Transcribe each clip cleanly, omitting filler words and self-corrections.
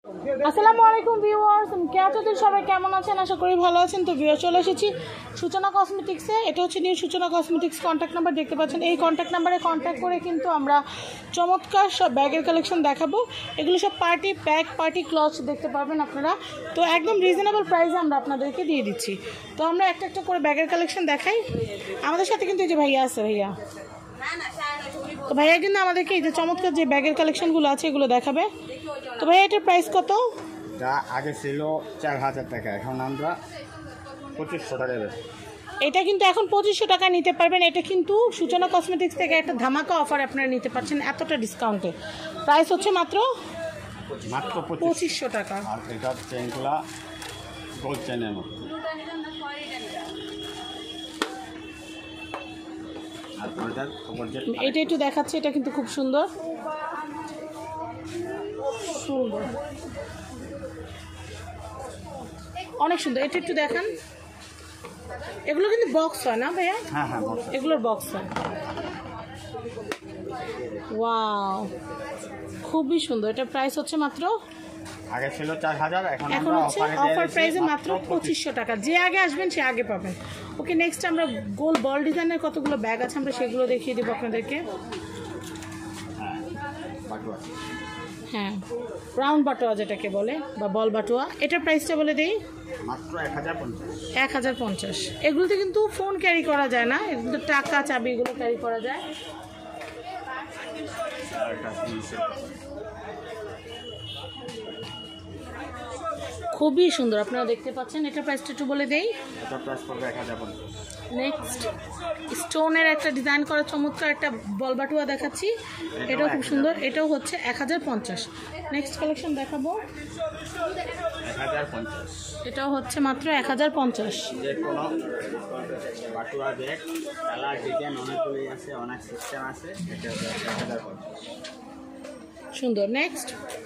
আসসালামু আলাইকুম ভিউয়ার্স, কেমন সবাই কেমন আছেন? আশা করি ভালো আছেন। তো ভিউয়ার চলে এসেছি সূচনা কসমেটিক্সে। এটা হচ্ছে নিউ সূচনা কসমেটিক্স। কন্ট্যাক্ট নাম্বার দেখতে পাচ্ছেন। এই কন্ট্যাক্ট নাম্বারে কন্ট্যাক্ট করে কিন্তু আমরা চমৎকার সব ব্যাগের কালেকশন দেখাবো। এগুলো সব পার্টি ব্যাগ, পার্টি ক্লথ দেখতে পারবেন আপনারা। তো একদম রিজনেবল প্রাইসে আমরা আপনাদেরকে দিয়ে দিচ্ছি। তো আমরা একটা একটা করে ব্যাগের কালেকশন দেখাই। আমাদের সাথে কিন্তু এই যে ভাইয়া আছে, ভাইয়া তো ভাইয়া কিন্তু আমাদেরকে এই যে চমৎকার যে ব্যাগের কালেকশনগুলো আছে এগুলো দেখাবে। তো ভাইয়া এটার প্রাইস কত? যা আগে ছিল 4000 টাকা, এখন আমরা 2500 টাকা দেব। এটা কিন্তু এখন 2500 টাকা নিতে পারবেন। এটা কিন্তু সূচনা কসমেটিক্স থেকে একটা ধামাকা অফার আপনারা নিতে পারছেন এতটা ডিসকাউন্টে। প্রাইস হচ্ছে মাত্র 2500 টাকা। আর এটা চেনগুলা গোল্ড চেনের মতো। আর এটা একটু দেখাচ্ছে, এটা কিন্তু খুব সুন্দর সুন্দর, অনেক সুন্দর। এটা একটু দেখান। এগুলো কিন্তু বক্স হয় না ভাইয়া? হ্যাঁ হ্যাঁ, এগুলোর বক্স হয়। ওয়াও, খুবই সুন্দর। এটা প্রাইস হচ্ছে মাত্র, আগে ছিল 4000, এখন হচ্ছে অফার প্রাইসে মাত্র 2500 টাকা। যে আগে আসবেন সে আগে পাবেন। ওকে, নেক্সট আমরা গোল বল ডিজাইনের কতগুলো ব্যাগ আছে আমরা সেগুলো দেখিয়ে দেবো আপনাদেরকে। হ্যাঁ, রাউন্ড বাটোয়া যেটাকে বলে বা বল বাটোয়া। এটার প্রাইসটা বলে দিই, মাত্র 1050। 1050। এগুলোতে কিন্তু ফোন ক্যারি করা যায় না, এগুলো টাকা চাবি এগুলো ক্যারি করা যায়। খুবই সুন্দর, আপনারা দেখতে পাচ্ছেন। এটার প্রাইসটা একটু বলে দেই। এটার প্রাইস পড়বে 1050। নেক্সট স্টোনের একটা ডিজাইন করা চমৎকার একটা বল বাটুয়া দেখাচ্ছি। এটাও খুব সুন্দর। এটাও হচ্ছে 1050। নেক্সট কালেকশন দেখাবো। 1050। এটাও হচ্ছে মাত্র 1050। যে কোনো বাটুয়া ব্যাগ, কালার ডিজাইন অনেকগুলোই আছে, অনেক সিস্টেম আছে। এটা হচ্ছে 1050। সুন্দর। নেক্সট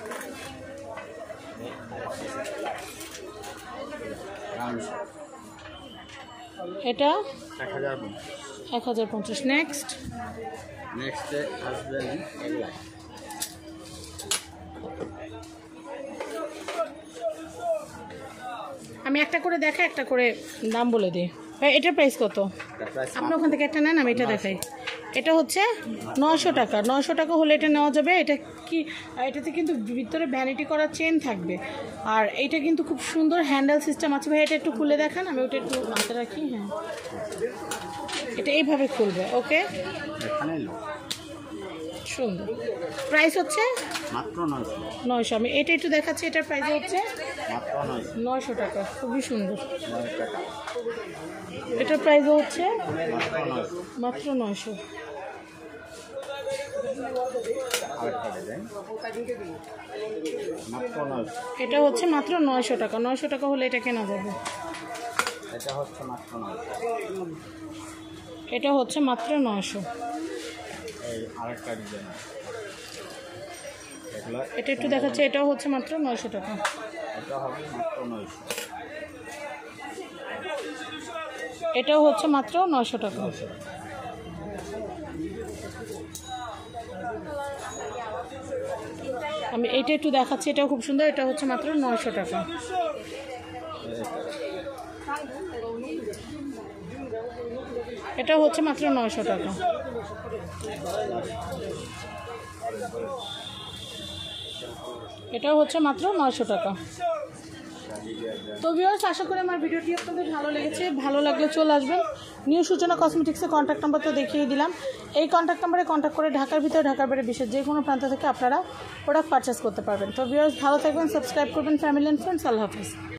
এটা 1050। নেক্সট আসবে এগুলা। আমি একটা করে দেখা, একটা করে দাম বলে দিই। এটার প্রাইস কত? আপনি ওখান থেকে একটা নেন, আমি এটা দেখাই। এটা হচ্ছে 900 টাকা। 900 টাকা হলে এটা নেওয়া যাবে। এটা কি, এটাতে কিন্তু ভিতরে ভ্যানিটি করা চেন থাকবে। আর এটা কিন্তু খুব সুন্দর হ্যান্ডেল সিস্টেম আছে। ভাই এটা একটু খুলে দেখান, আমি ওটা একটু হাতে রাখি। হ্যাঁ, এটা এইভাবে খুলবে। ওকে, সুন্দর। প্রাইস হচ্ছে মাত্র 900। আমি এটা একটু দেখাচ্ছি। এটার প্রাইস হচ্ছে মাত্র 900 টাকা। খুবই সুন্দর। এটার প্রাইস হচ্ছে মাত্র 900। এটা হচ্ছে মাত্র 900 টাকা। 900 টাকা হলে এটা কেনা যাবে। এটা হচ্ছে মাত্র 900। এটা একটু দেখাচ্ছে। এটাও হচ্ছে মাত্র 900 টাকা। এটাও হচ্ছে মাত্র 900 টাকা। আমি এটা একটু দেখাচ্ছি। এটাও খুব সুন্দর। এটা হচ্ছে মাত্র 900 টাকা। এটা হচ্ছে মাত্র 900 টাকা। এটাও হচ্ছে মাত্র 900 টাকা। তো ভিউয়ার্স, আশা করি আমার ভিডিওটি আপনাদের ভালো লেগেছে। ভালো লাগলে চলে আসবেন নিউ সূচনা কসমেটিক্সের কন্ট্যাক্ট নাম্বার তো দেখিয়ে দিলাম। এই কন্ট্যাক্ট নাম্বারে কন্ট্যাক্ট করে ঢাকার ভিতরে, ঢাকার বাইরে, বিশ্বের যে কোনো প্রান্ত থেকে আপনারা প্রোডাক্ট পারচেস করতে পারবেন। তো ভিউয়ার্স, ভালো থাকবেন, সাবস্ক্রাইব করবেন ফ্যামিলি অ্যান্ড ফ্রেন্ডস। আল্লাহ হাফিজ।